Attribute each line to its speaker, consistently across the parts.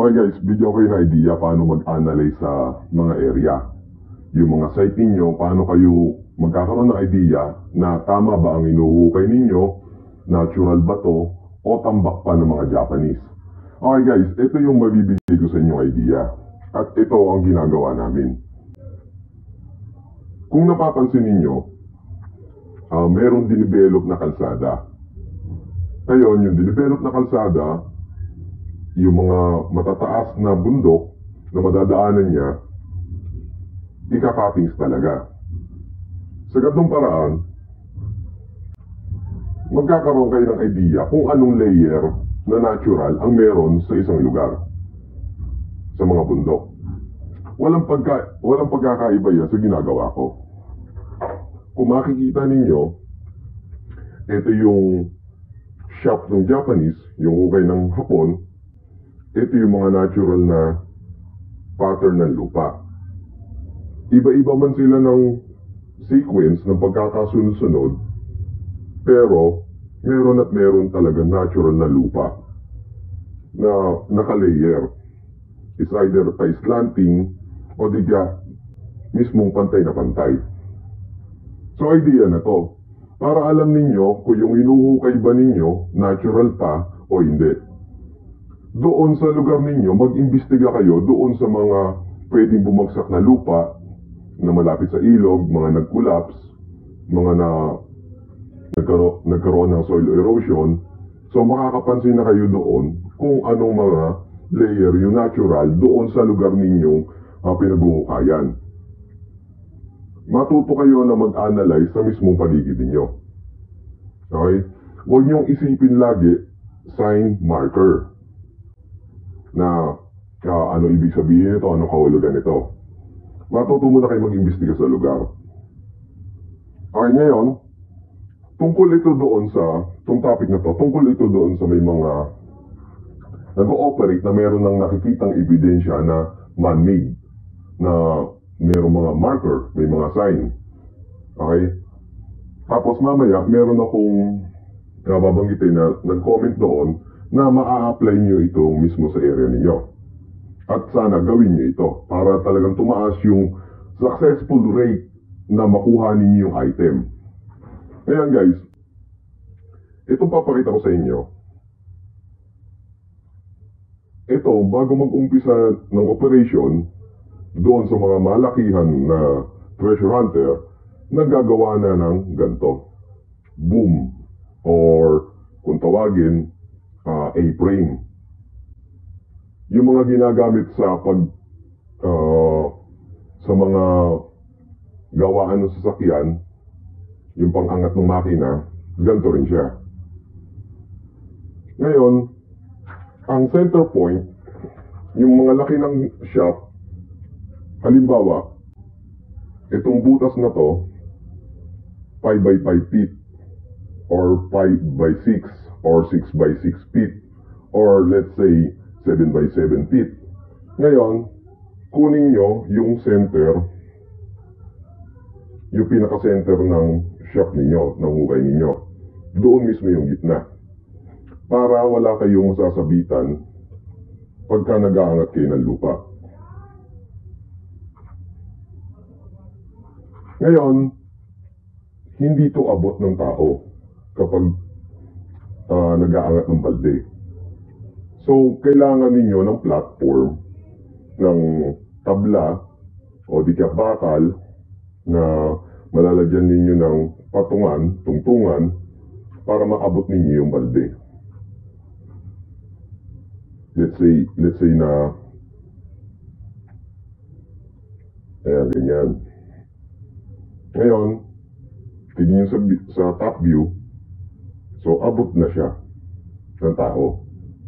Speaker 1: Okay guys, bigyan ko kayo ng idea paano mag-analyze sa mga area. Yung mga site ninyo, paano kayo magkakaroon ng idea na tama ba ang inuhukay ninyo, natural ba to, o tambak pa ng mga Japanese. Okay guys, ito yung mabibigay ko sa inyong idea. At ito ang ginagawa namin. Kung napapansin ninyo, meron dinevelop na kalsada. Ngayon, yung dinevelop na kalsada, yung mga matataas na bundok na madadaanan niya, ika-cuttings talaga. Sa ganitong paraan, magkakaroon kayo ng idea kung anong layer na natural ang meron sa isang lugar, sa mga bundok. Walang pagkakaiba yan sa ginagawa ko. Kung makikita ninyo, ito yung shop ng Japanese, yung hukay ng Hapon. Ito yung mga natural na pattern ng lupa. Iba-iba man sila ng sequence ng pagkakasunod-sunod, pero meron at meron talaga natural na lupa na naka-layer. It's either pa slanting o di kaya mismong pantay na pantay. So idea na to, para alam ninyo kung yung inuhukay ba ninyo natural pa o hindi. Doon sa lugar ninyo, mag-imbestiga kayo doon sa mga pwedeng bumagsak na lupa na malapit sa ilog, mga nag-collapse, mga nagkaroon ng soil erosion. So makakapansin na kayo doon kung anong mga layer yung natural doon sa lugar ninyong pinaghuhukayan. Matuto kayo na mag-analyze sa mismong paligid ninyo. Okay? Huwag niyong isipin lagi sign marker na ano ibig sabihin nito, ano kahulugan nito. Matuto muna kayo mag-imbestiga sa lugar. Okay, ngayon, tungkol ito doon sa, itong topic na to, tungkol ito doon sa may mga nag-ooperate na meron ng nakikitang ebidensya na man-made, na merong mga marker, may mga sign. Okay? Tapos mamaya, meron akong babanggitin na nag-comment doon na maa-apply nyo ito mismo sa area ninyo. At sana gawin nyo ito para talagang tumaas yung successful rate na makuha ninyo yung item. Ayan guys, itong papakita ko sa inyo. Ito, bago mag-umpisa ng operation, doon sa mga malakihan na treasure hunter, nagagawa na ng ganito. Boom. Or kung tawagin, A-frame. Yung mga ginagamit sa sa mga gawaan ng sasakyan, yung pang-angat ng makina, ganito rin siya. Ngayon, ang center point, yung mga laki ng shaft, halimbawa, itong butas na to, 5 by 5 feet, or 5 by 6, or 6 by 6 feet, or let's say 7 by 7 feet. Ngayon, kunin nyo yung center, yung pinaka-center ng shaft ninyo, ng hukay ninyo. Doon mismo yung gitna. Para wala kayong sasabitan pagka nag-aangat kayo ng lupa. Ngayon, hindi to abot ng tao kapag nag-aangat ng balde. So, kailangan ninyo ng platform, ng tabla, o di kaya bakal, na malalagyan ninyo ng patungan, tungtungan, para maabot ninyo yung balde. Let's say na, ayan, ganyan. Ngayon, tignan nyo sa top view, so abot na siya ng tao.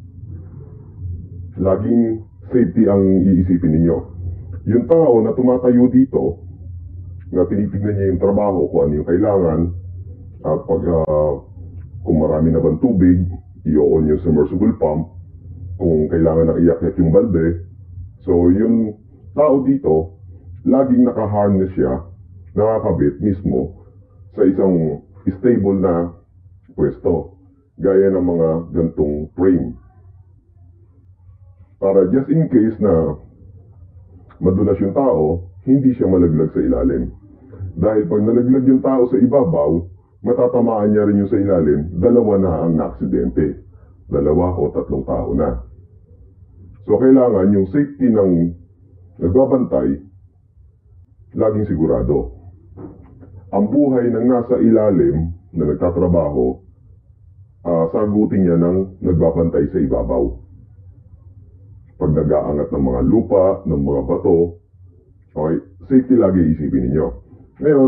Speaker 1: Laging safety ang iisipin ninyo. Yung tao na tumatayo dito, na tinitignan niya yung trabaho, kung ano yung kailangan, at kung marami na bang tubig, i-on yung submersible pump, kung kailangan na iakyat yung balde. So yung tao dito, laging naka-harness siya, nakakabit mismo sa isang stable na pwesto, gaya ng mga gantong frame. Para just in case na madulas yung tao, hindi siya malaglag sa ilalim. Dahil pag nalaglag yung tao sa ibabaw, matatamaan niya rin yung sa ilalim, dalawa na ang aksidente. 2 o 3 tao na. So kailangan yung safety ng nagbabantay, laging sigurado. Ang buhay ng nasa ilalim na nagtatrabaho, sagutin niya ng nagbabantay sa ibabaw. Pag nag-aangat ng mga lupa, ng mga bato, okay, safety lagi isipin ninyo. Ngayon,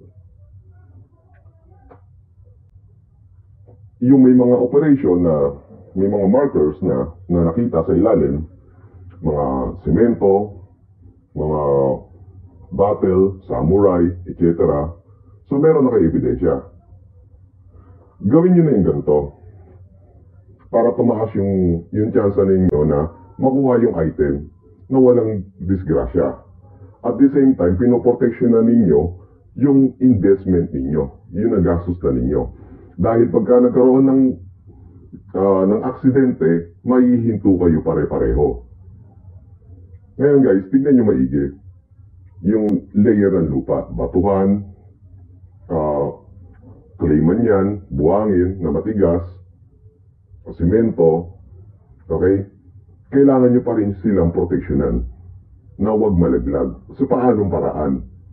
Speaker 1: yung may mga operation na may mga markers na nakita sa ilalim, mga semento, mga battle, samurai, etc. So meron na kayo ebidensya. Gawin nyo na yung ganito para tumaas yung chance ninyo na makuha yung item na walang disgrasya. At the same time, pinoproteksyon na ninyo yung investment ninyo, yung nagastos na ninyo. Dahil pagka nagkaroon ng aksidente, maihinto kayo pare-pareho. Ngayon guys, tignan nyo maigi. Yung layer ng lupa, batuhan, clay man yan, buhangin na matigas, simento, okay? Kailangan nyo pa rin silang proteksyonan na huwag malaglag. So paanong paraan?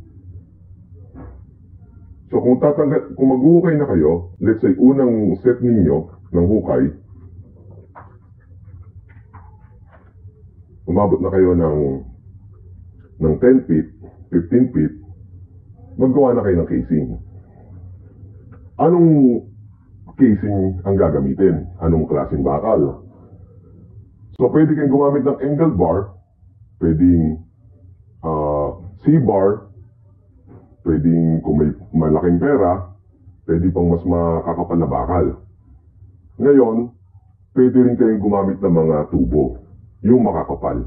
Speaker 1: So kung maghuhukay na kayo, let's say unang set ninyo ng hukay, umabot na kayo ng 10 feet, 15 feet, maggawa na kayo ng casing. Anong casing ang gagamitin? Anong klaseng bakal? So pwede kayong gumamit ng angle bar, pwedeng C-bar, pwedeng kung may malaking pera, pwede pang mas makakapal na bakal. Ngayon, pwede rin kayong gumamit ng mga tubo, yung makakapal.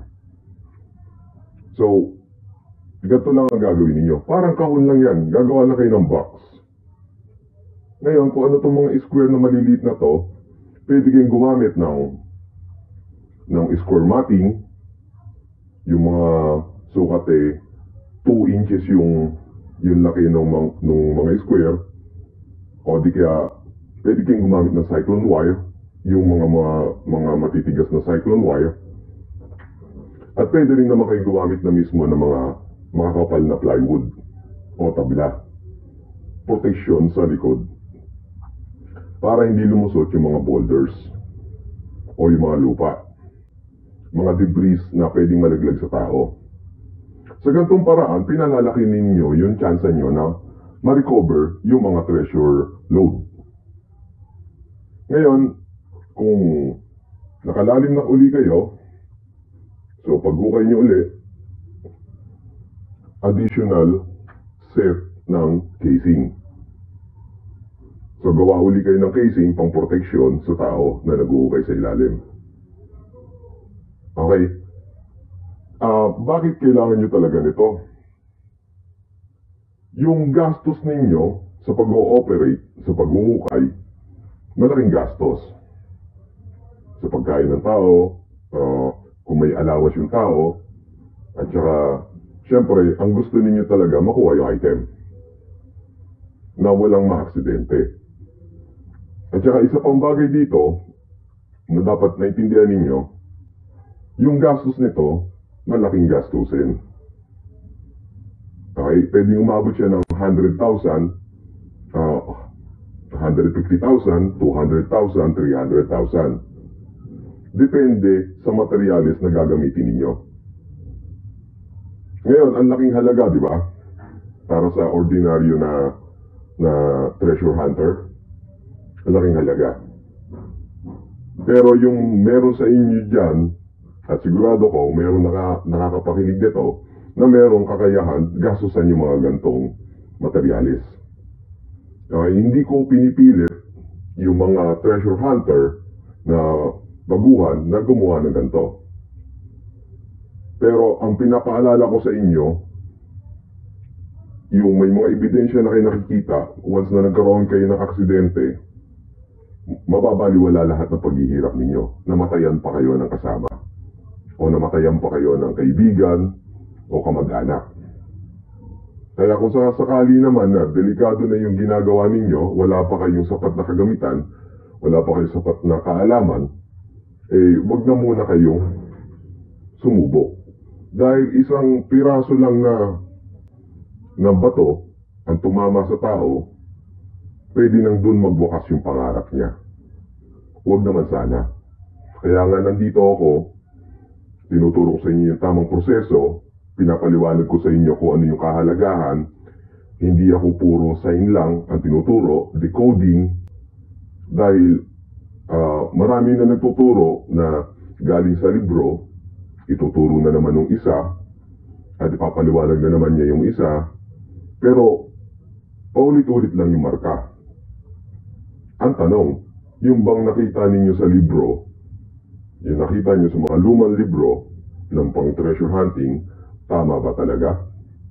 Speaker 1: So, ganito lang ang gagawin ninyo. Parang kahon lang yan, gagawa lang kayo ng box. Ngayon, kung ano itong mga square na maliliit na to, pwede kayong gumamit ng square matting, yung mga sukat 2 inches yung laki ng mga square, o di kaya pwede kayong gumamit ng cyclone wire, yung mga matitigas na cyclone wire, at pwede rin naman kayong gumamit na mismo ng mga kapal na plywood o tabla, protection sa likod para hindi lumusot yung mga boulders o yung mga lupa, mga debris na pwedeng malaglag sa tao. Sa ganitong paraan, pinalalaki ninyo yung chance nyo na ma-recover yung mga treasure load. Ngayon, kung nakalalim na uli kayo, so paghukay nyo uli, additional set ng casing. So gawa uli kayo ng casing pang proteksyon sa tao na nag-uhukay sa ilalim. Okay. Bakit kailangan nyo talaga nito? Yung gastos ninyo sa pag-ooperate, sa pag-uhukay, malaking gastos. Sa pagkain ng tao, kung may alawas yung tao, at saka, syempre, ang gusto ninyo talaga makuha yung item na walang maaksidente. At saka isa pang bagay dito na dapat naintindihan ninyo, yung gastos nito, malaking gastusin. Okay, pwedeng umabot siya ng 100,000, 150,000, 200,000, 300,000. Depende sa materyales na gagamitin ninyo. Ngayon, ang laking halaga, di ba? Para sa ordinaryo na treasure hunter, ang laking halaga. Pero yung meron sa inyo dyan, at sigurado ko, meron nakakapakinig dito, na merong kakayahan, gastusan yung mga gantong materyales. Hindi ko pinipilit yung mga treasure hunter na baguhan na gumawa ng ganito. Pero ang pinapaalala ko sa inyo, yung may mga ebidensya na kayo nakikita, once na nagkaroon kayo ng aksidente, mababaliwala lahat ng paghihirap ninyo, namatayan pa kayo ng kasama. o namatayan pa kayo ng kaibigan o kamag-anak. Kaya kung sakali naman na delikado na yung ginagawa ninyo, wala pa kayong sapat na kagamitan, wala pa kayong sapat na kaalaman, wag na muna kayong sumubok. Dahil isang piraso lang na bato ang tumama sa tao, pwede nang dun magwakas yung pangarap niya. Huwag naman sana. Kaya nga nandito ako, tinuturo ko sa inyo yung tamang proseso, pinapaliwanag ko sa inyo kung ano yung kahalagahan. Hindi ako puro sign lang ang tinuturo, decoding, dahil marami na nagtuturo na galing sa libro, ituturo na naman ng isa, at ipapaliwanag na naman niya yung isa, pero paulit-ulit lang yung marka. Ang tanong, yung bang nakita ninyo sa libro, yung nakita nyo sa mga lumang libro ng pang treasure hunting, tama ba talaga?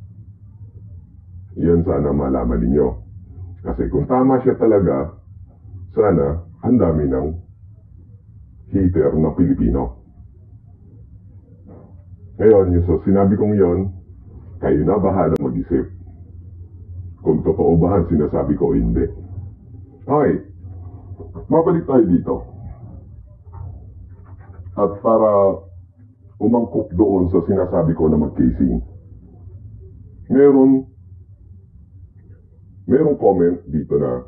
Speaker 1: Yan sana malaman ninyo. Kasi kung tama siya talaga, sana ang dami ng hater na Pilipino. Ngayon, yung sa sinabi kong yon, kayo na bahala mag-isip kung totoo ba ang sinasabi ko o hindi. Okay, mabalik tayo dito. At para umangkop doon sa sinasabi ko na mag-casing, merong comment dito na,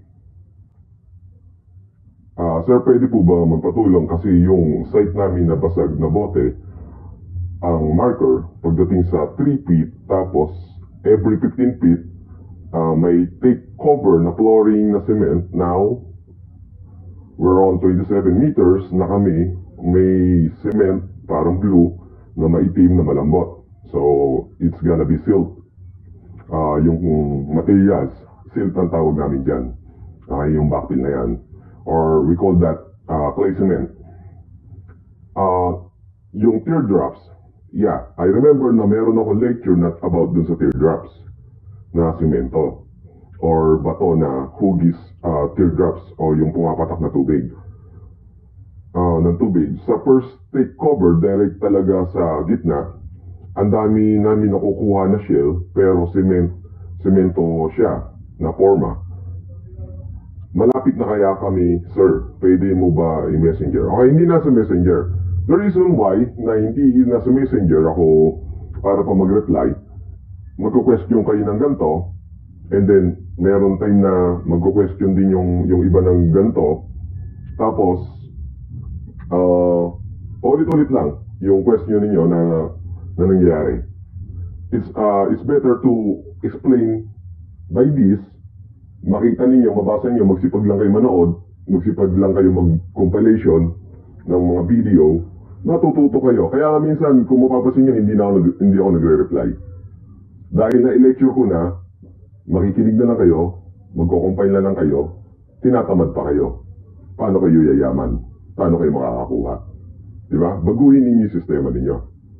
Speaker 1: Sir, pwede po ba magpatulong kasi yung site namin na basag na bote, ang marker pagdating sa 3 feet, tapos every 15 feet, may take cover na flooring na cement. Now, we're on 27 meters na kami, may cement, parang blue, na maitim na malambot. So, it's gonna be silt. Yung materials, silt ang tawag namin dyan. Yung backfill na yan. Or we call that clay cement. Yung teardrops, yeah, I remember na meron ako lecture not about dun sa teardrops na simento or bato na hugis teardrops o yung pumapatak na tubig. Ng tubig. Sa first take cover, direct talaga sa gitna, ang dami namin nakukuha na shell, pero semento siya na forma. Malapit na kaya kami, sir, pwede mo ba i-messenger? Okay, hindi nasa messenger. The reason why na hindi nasa messenger ako para pa mag-reply, magko-question kayo ng ganito, and then meron time na magko-question din yung iba ng ganito, tapos ulit-ulit lang yung question ninyo na nangyayari. It's better to explain by this. Makita ninyo, mabasa niyo, magsipag lang kayo manood, magsipag lang kayo mag-compilation ng mga video, matututo kayo. Kaya minsan, kung mapapasin niyo, hindi ako nagre-reply. Dahil na-lecture ko na, makikinig na lang kayo, magko-compile na lang kayo, tinatamad pa kayo. Paano kayo yayaman? Paano kayo makakakuha? Diba? Baguhin ninyo yung sistema ninyo.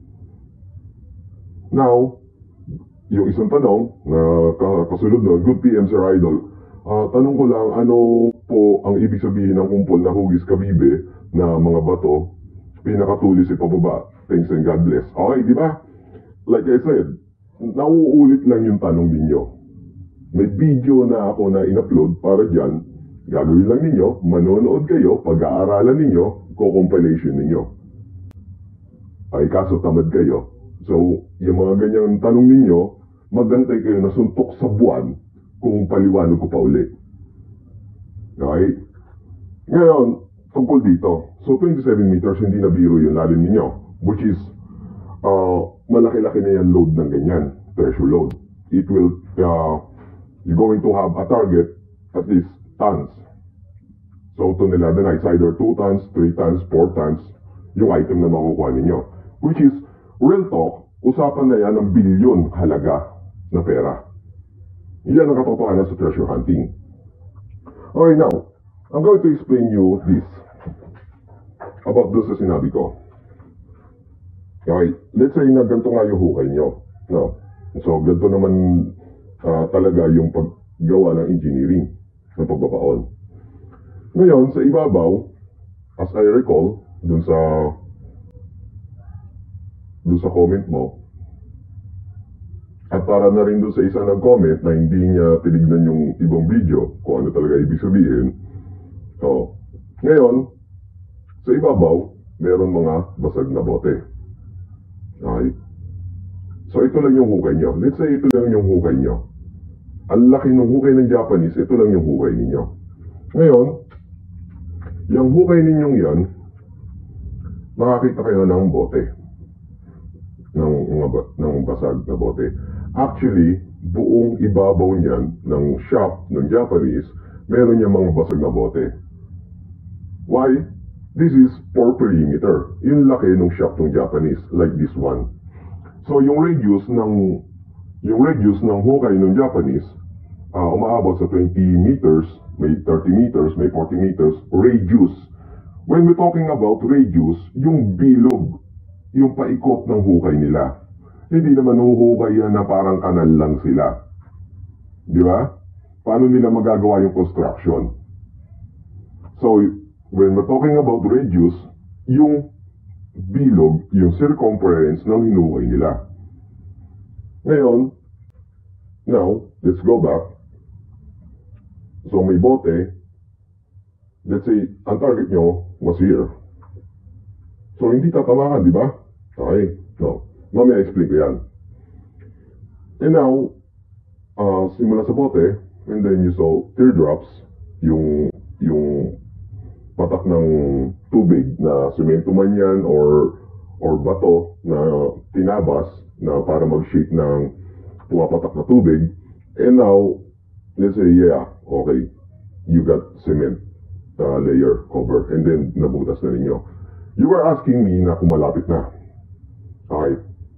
Speaker 1: Now, yung isang tanong na kasunod nun, good PM Sir Idol, tanong ko lang, ano po ang ibig sabihin ng kumpol na hugis kabibe na mga bato, pinakatulis sa pababa? Thanks and God bless. Okay, di ba? Like I said, nauulit lang yung tanong ninyo. May video na ako na in-upload para dyan. Gagawin lang ninyo, manonood kayo, pag-aaralan ninyo, co-compilation ninyo. Ay, kaso tamad kayo. So, yung mga ganyang tanong ninyo, magantay kayo na suntok sa buwan kung paliwanag ko pa ulit. Okay? Ngayon, tungkol dito. So, 27 meters, hindi na biro yung lalim ninyo. Which is, malaki-laki na yan load ng ganyan. Pressure load. It will, you're going to have a target at least tons. So, tonelada na, it's either 2 tons, 3 tons, 4 tons, yung item na makukuha ninyo. Which is, real talk, usapan na yan ng bilyon halaga na pera. Yan ang katotohanan sa treasure hunting. Okay, now, I'm going to explain you this about doon sa sinabi ko. Okay, let's say na ganito nga yung hukay nyo. No? So, ganito naman talaga yung paggawa ng engineering, ng pagbabaon. Ngayon, sa ibabaw, as I recall, dun sa doon sa comment mo. At para na rin doon sa isa nag-comment na hindi niya tinignan yung ibang video kung ano talaga ibig sabihin. So, ngayon, sa ibabaw, meron mga basag na bote. Okay? So, ito lang yung hukay nyo. Let's say ito lang yung hukay nyo. Ang laki ng hukay ng Japanese, ito lang yung hukay ninyo. Ngayon, yung hukay ninyong yan, makakita kayo ng bote. Ng basag na bote. Actually, buong ibabaw niyan ng shop ng Japanese, meron niya mga basag na bote. Why? This is for perimeter. Yung laki ng shop ng Japanese, like this one. So, yung radius ng hukay ng Japanese, umaabot sa 20 meters, may 30 meters, may 40 meters, radius. When we're talking about radius, yung bilog, yung paikot ng hukay nila. Hindi naman huhukay yan na parang kanal lang sila. Di ba? Paano nila magagawa yung construction? So, when we're talking about radius, yung bilog, yung circumference ng hinukay nila. Ngayon, now, let's go back. So, may bote. Let's say, ang target nyo was here. So, hindi tatamaan, di ba? Okay. No. Mamaya explain ko yan. And now, simula sa bote, and then you saw teardrops, yung patak ng tubig na semento man yan or bato na tinabas na para mag-shape ng pumapatak na tubig. And now, let's say, yeah, okay, you got cement layer cover and then nabutas na ninyo. You were asking me na kung malapit na. Okay.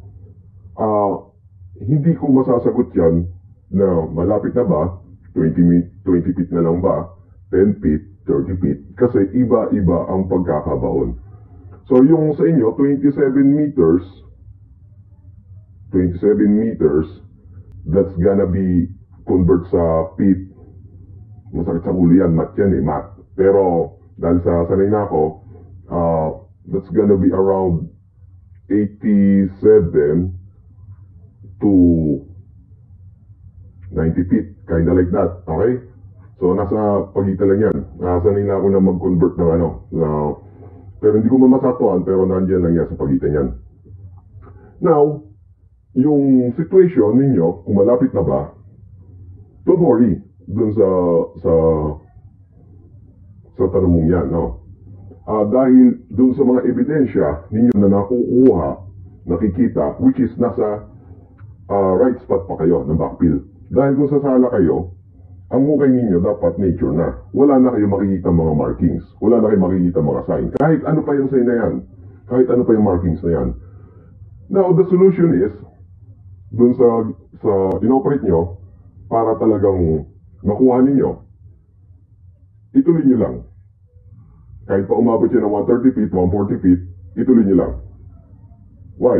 Speaker 1: Hindi ko masasagot yan na malapit na ba, 20 feet na lang ba, 10 feet, 30 feet, kasi iba-iba ang pagkakabaon. So yung sa inyo, 27 meters, that's gonna be convert sa feet. Masakit sa ulo yan, math yan math. Pero dahil sa sanay na ako, that's gonna be around 87 to 90 feet, kinda like that, okay? So, nasa pagitan lang yan. Nasanay na ako na mag-convert ng pero hindi ko mamasatuan, pero nandiyan lang yan sa pagitan yan. Now, yung situation ninyo, kung malapit na ba, don't worry, dun sa tanong mong yan, no? Dahil dun sa mga ebidensya ninyo na nakukuha, nakikita, which is nasa right spot pa kayo ng backfill. Dahil kung sasala kayo, ang hukay ninyo dapat nature na. Wala na kayo makikita mga markings. Wala na kayo makikita mga sign. Kahit ano pa yung sign na yan. Kahit ano pa yung markings na yan. Now, the solution is, dun sa inoperate nyo, para talagang makuha ninyo, ituloy nyo lang. Kahit pa umabot yun ng 130 feet, 140 feet, ituloy nyo lang. Why?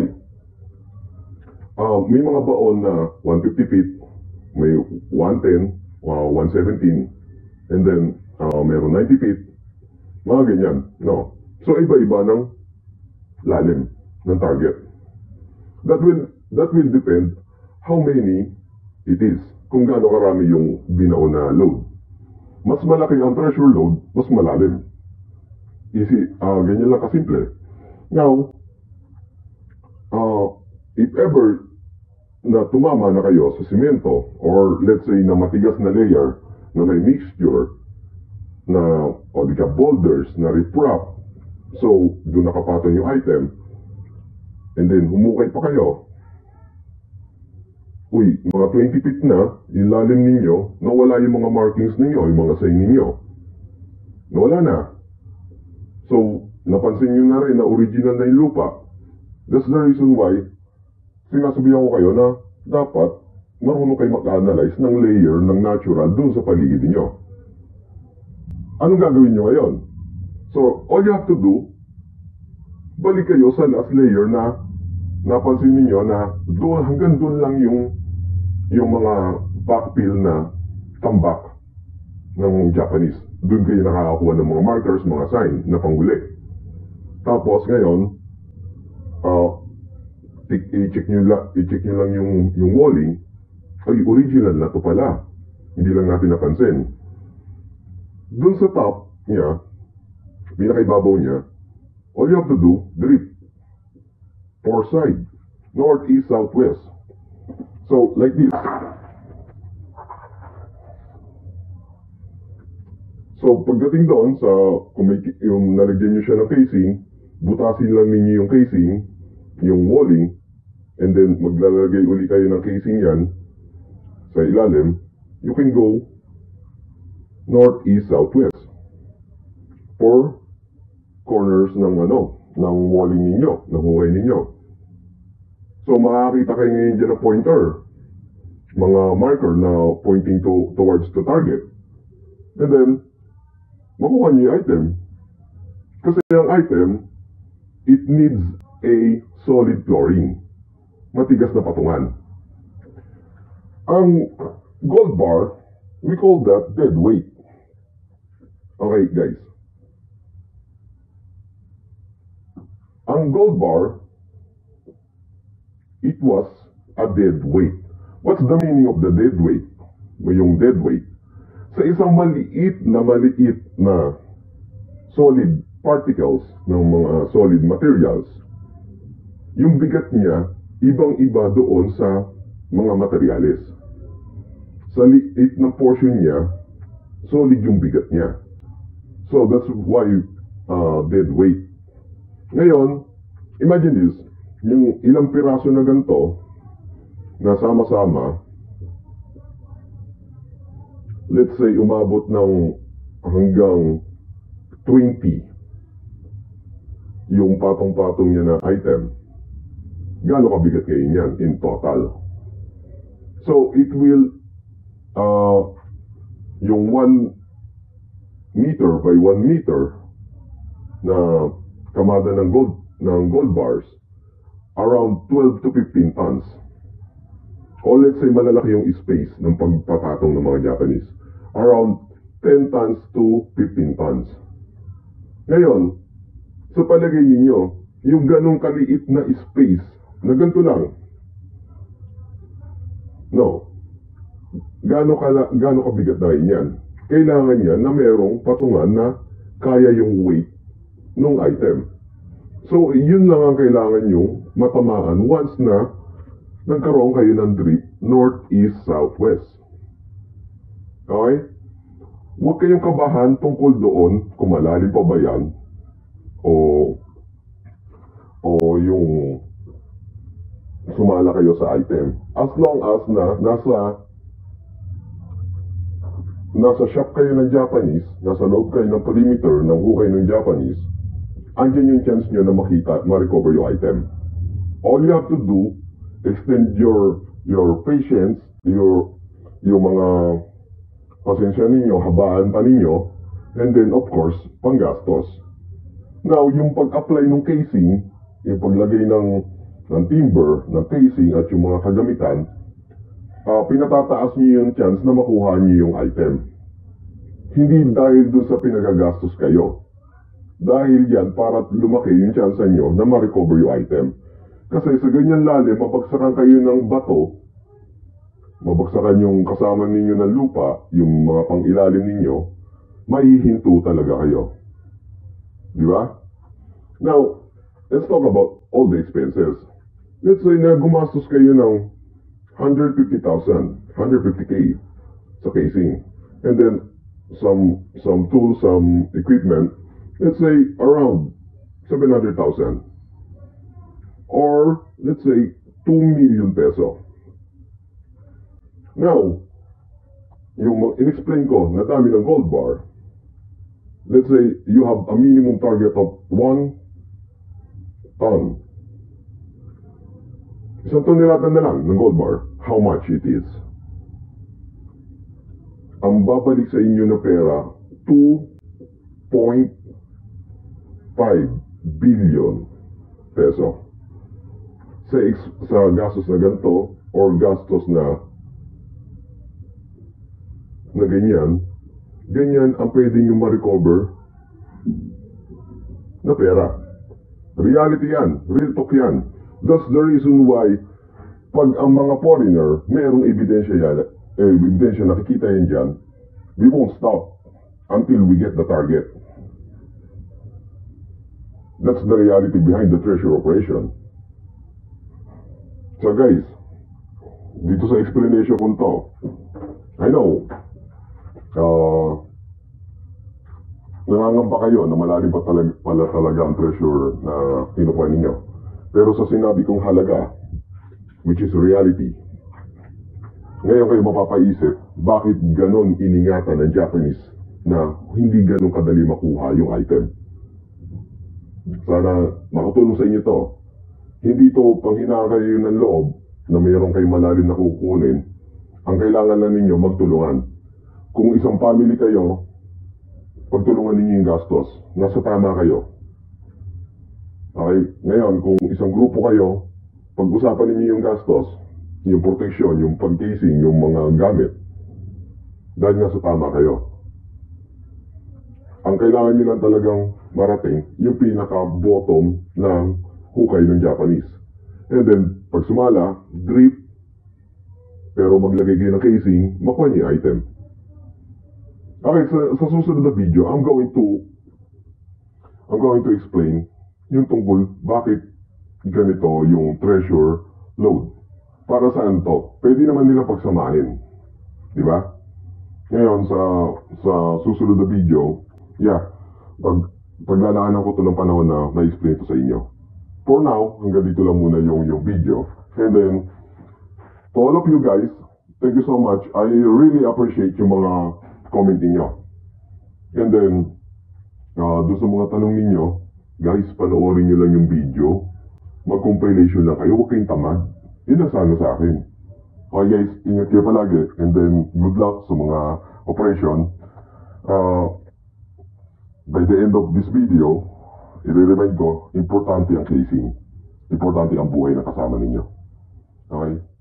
Speaker 1: May mga baon na 150 feet, may 110, 117, and then meron 90 feet, mga ganyan, no? So iba-iba ng lalim ng target. That will depend how many it is, kung gaano karami yung binaon na load. Mas malaki ang pressure load, mas malalim. Easy, ganyan lang kasimple. Now, if ever na tumama na kayo sa simento or let's say na matigas na layer na may mixture na o di ka boulders na riprap, so doon nakapatong yung item and then humukay pa kayo, mga 20 feet na yung lalim ninyo, nawala yung mga markings ninyo, yung mga sign ninyo, nawala na. So napansin nyo na rin na original na yung lupa. That's the reason why sinasabihan ko kayo na dapat marunong kayo mag-analyze ng layer ng natural dun sa paligid niyo. Anong gagawin nyo ngayon? So, all you have to do, balik kayo sa last layer na napansin niyo na doon, hanggang doon lang yung mga backfill na tambak ng Japanese. Doon kayo nakakakuha ng mga markers, mga sign na panghuli. Tapos ngayon, i-check nyo lang yung walling, ay original na to pala. Hindi lang natin napansin. Dun sa top niya, pinakaibabaw niya, all you have to do, drip. Four side. North, east, south, west. So, like this. So, pagdating doon sa, kung may, yung nalagyan nyo siya ng casing, butasin lang ninyo yung casing, yung walling, and then maglalagay uli kayo ng casing yan sa ilalim, you can go north, east, south, west. Four corners ng ng walling ninyo, ng hukay ninyo. So, makakita kayo ngayon dyan ng pointer, mga marker na pointing towards the target. And then, makuha niyo yung item. Kasi yung item, it needs a solid flooring. Matigas na patungan. Ang gold bar, we call that dead weight. Okay, guys. Ang gold bar, it was a dead weight. What's the meaning of the dead weight? Yung dead weight. Sa isang maliit na solid particles ng mga solid materials, yung bigat niya, ibang-iba doon sa mga materials. Sa liit na portion niya, solid yung bigat niya. So that's why dead weight. Ngayon, imagine this, yung ilang piraso na ganito, na sama-sama, let's say umabot ng hanggang 20 yung patong-patong niya na item. Gaano kabigat ngayon yan in total? So it will yung 1 meter by 1 meter na kamada ng gold bars, around 12 to 15 tons. O let's say malalaki yung space ng pagpapatong ng mga Japanese. Around 10 tons to 15 tons. Ngayon, sa palagay ninyo, yung ganong kaliit na space, na ganito lang. No. Gaano kabigat na rin yan? Kailangan yan na merong patungan na kaya yung weight ng item. So, yun lang ang kailangan yung matamaan once na nagkaroon kayo ng drip north, east, south, west. Okay? Huwag kayong kabahan tungkol doon kung malalim pa ba yan o yung sumala kayo sa item. As long as na nasa shop kayo ng Japanese, nasa loob kayo ng perimeter ng hukay ng Japanese, andyan yung chance nyo na ma-recover yung item. All you have to do, extend your patience, yung mga pasensya ninyo, habaan pa ninyo, and then of course, panggastos. Now, yung pag-apply ng casing, yung paglagay ng timber, ng casing at yung mga kagamitan, pinatataas nyo yung chance na makuha nyo yung item. Hindi dahil doon sa pinagagastos kayo. Dahil yan, para lumaki yung chance nyo na ma-recover yung item. Kasi sa ganyan lalim, mabagsakan kayo ng bato, mabagsakan yung kasama ninyo ng lupa, yung mga pang-ilalim ninyo, maihinto talaga kayo. Di ba? Now, let's talk about all the expenses. Let's say na gumastos kayo ng 150,000, 150K sa casing. And then, some tools, some equipment, let's say around 700,000. Or, let's say, 2 million peso. Now, yung in-explain ko na dami ng gold bar, let's say you have a minimum target of 1 ton. Isang tonelada na lang ng gold bar, how much it is? Ang babalik sa inyo na pera, 2.5 billion peso. Sa gastos na ganito or gastos na ganyan ang pwede nyo ma-recover na pera. Reality yan, real talk yan. That's the reason why pag ang mga foreigner, mayroong ebidensya nakikita yan dyan, we won't stop until we get the target. That's the reality behind the treasure operation. So guys, dito sa explanation ko to, I know, nangangamba kayo na malalim pa talaga ang treasure na kinukuha ninyo. Pero sa sinabi kong halaga, which is reality, ngayon kayo mapapaisip, bakit ganon iningatan ng Japanese na hindi ganon kadali makuha yung item. Sana makatulong sa inyo to. Hindi to panghinaan kayo ng loob na mayroon kayong malalim na kukunin. Ang kailangan lang ninyo magtulungan. Kung isang family kayo, pagtulungan ninyo yung gastos. Nasa tama kayo. Okay? Ngayon, kung isang grupo kayo, pag-usapan ninyo yung gastos, yung protection, yung pag-casing, yung mga gamit. Dahil nasa tama kayo. Ang kailangan nyo lang talagang marating, yung pinaka-bottom ng hukay ng Japanese. And then, pag sumala, drip, pero maglagay kayo ng casing, makuha niyo yung item. Okay, sa susunod na video, I'm going to explain yung tungkol bakit ganito yung treasure load. Para saan to? Pwede naman nila pagsamahin. Di ba? Ngayon, sa susunod na video, paglalaanan ko to ng panahon na na-explain to sa inyo. For now, hanggang dito lang muna yung video. And then, to all of you guys, thank you so much. I really appreciate yung mga comment ninyo. And then, doon sa mga tanong ninyo, guys, panoorin nyo lang yung video. Mag-compilation lang kayo, huwag kayong tamad. Yun ang sana sa akin. Okay guys, ingat kayo palagi. And then, good luck sa mga operation. By the end of this video, i-remind ko, importante ang casing. Importante ang buhay na kasama ninyo. Okay?